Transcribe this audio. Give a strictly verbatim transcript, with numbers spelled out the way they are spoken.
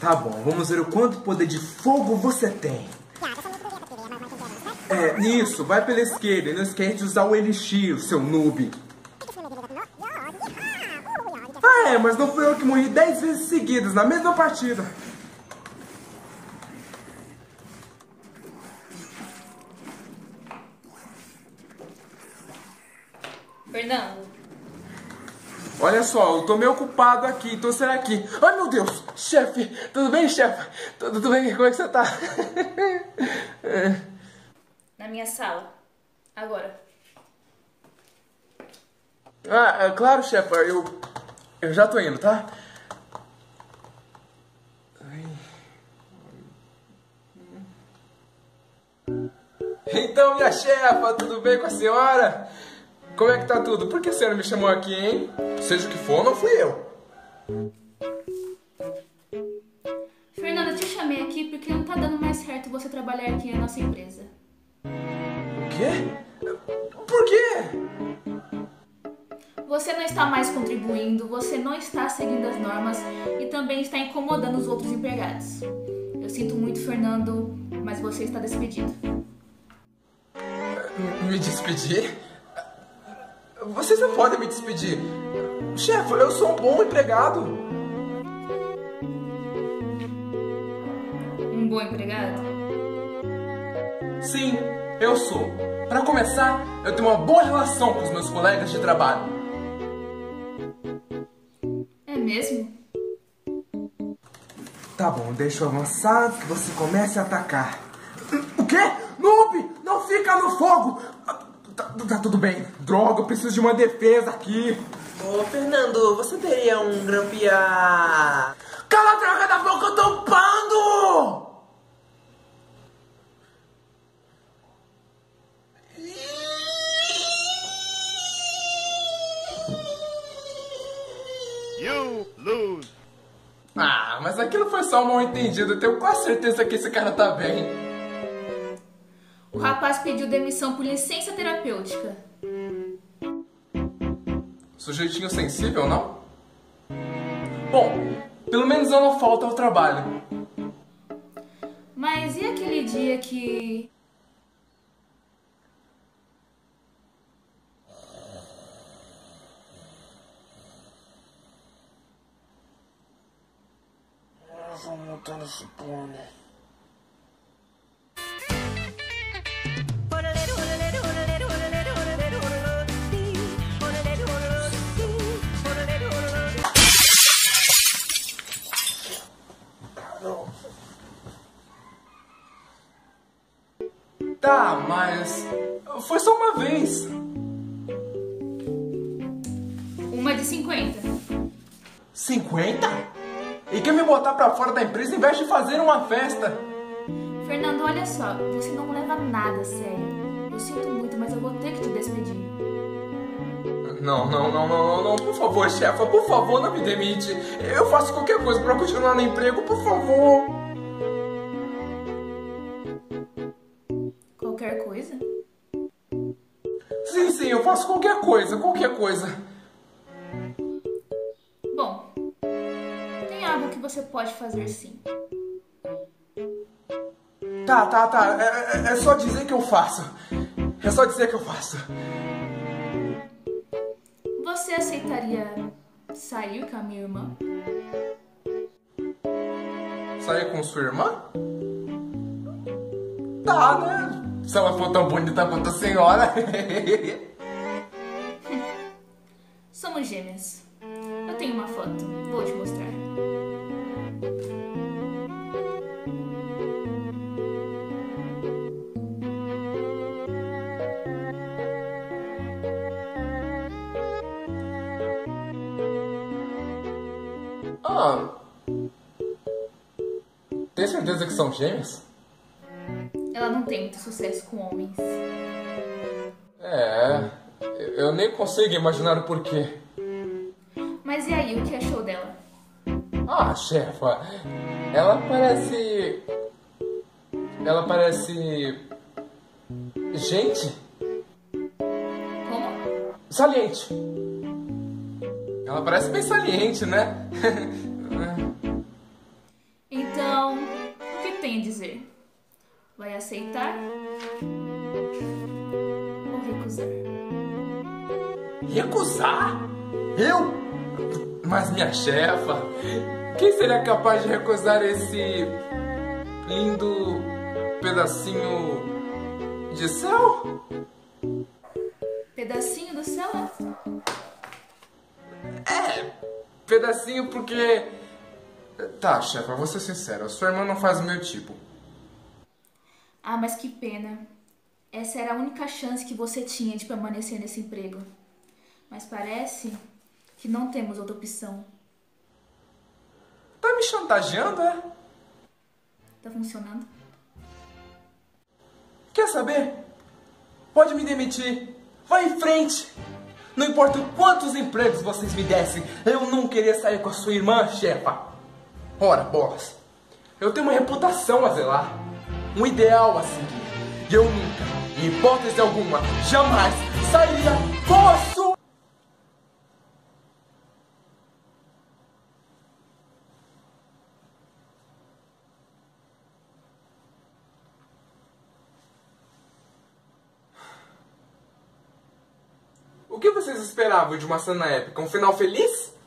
Tá bom, vamos ver o quanto poder de fogo você tem. É, isso, vai pela esquerda e não esquece de usar o elixir, seu noob. Ah, é, mas não fui eu que morri dez vezes seguidas na mesma partida. Fernando. Olha só, eu tô meio ocupado aqui, então será que... Ai, meu Deus! Chefe! Tudo bem, chefe? Tudo, tudo bem? Como é que você tá? Na minha sala. Agora. Ah, é claro, chefe. Eu... Eu já tô indo, tá? Ai. Então, minha chefa, tudo bem com a senhora? Como é que tá tudo? Por que a senhora me chamou aqui, hein? Seja o que for, não fui eu. Fernanda, eu te chamei aqui porque não tá dando mais certo você trabalhar aqui na nossa empresa. O quê? Por quê? Você não está mais contribuindo, você não está seguindo as normas e também está incomodando os outros empregados. Eu sinto muito, Fernando, mas você está despedido. Me despedir? Vocês não podem me despedir. Chefe, eu sou um bom empregado. Um bom empregado? Sim, eu sou. Para começar, eu tenho uma boa relação com os meus colegas de trabalho. É mesmo? Tá bom, deixa eu avançar antes que você comece a atacar. O quê? Noob! Não fica no fogo! Tá, tá tudo bem. Droga, eu preciso de uma defesa aqui. Ô, Fernando, você teria um grampear... Cala a droga da boca, eu tô upando! You lose. Ah, mas aquilo foi só um mal entendido. Eu tenho quase certeza que esse cara tá bem. O rapaz pediu demissão por licença terapêutica. Sujeitinho sensível, não? Bom, pelo menos eu não falto ao trabalho. Mas e aquele dia que... Vamos montar nesse pônei. Tá, mas... foi só uma vez. Uma de cinquenta. cinquenta? E quer me botar pra fora da empresa em vez de fazer uma festa? Fernando, olha só, você não leva nada a sério. Eu sinto muito, mas eu vou ter que te despedir. Não, não, não, não, não, não, por favor, chefa, por favor, não me demite. Eu faço qualquer coisa pra continuar no emprego, por favor. Qualquer coisa? Sim, sim, eu faço qualquer coisa, qualquer coisa. Bom, tem algo que você pode fazer sim. Tá, tá, tá, é, é, é só dizer que eu faço. É só dizer que eu faço. Você aceitaria sair com a minha irmã? Sair com sua irmã? Tá, né? Se ela for tão bonita quanto a senhora. Somos gêmeas. Eu tenho uma foto, vou te mostrar. Ah, tem certeza que são gêmeos? Ela não tem muito sucesso com homens. É, eu nem consigo imaginar o porquê. Mas e aí, o que achou dela? Ah, chefa, ela parece... Ela parece... Gente? Como? Saliente. Ela parece bem saliente, né? aceitar ou recusar? Recusar? Eu? Mas minha chefa, quem seria capaz de recusar esse lindo pedacinho de céu? Pedacinho do céu? É, pedacinho porque... Tá, chefa, vou ser sincero, a sua irmã não faz o meu tipo. Ah, mas que pena. Essa era a única chance que você tinha de permanecer nesse emprego. Mas parece que não temos outra opção. Tá me chantageando, é? Tá funcionando? Quer saber? Pode me demitir. Vai em frente. Não importa quantos empregos vocês me dessem, eu não queria sair com a sua irmã, chefa. Ora, boss, eu tenho uma reputação a zelar, um ideal a seguir. E eu nunca, em hipótese alguma, jamais sairia com a sua... O que vocês esperavam de uma cena épica? Um final feliz?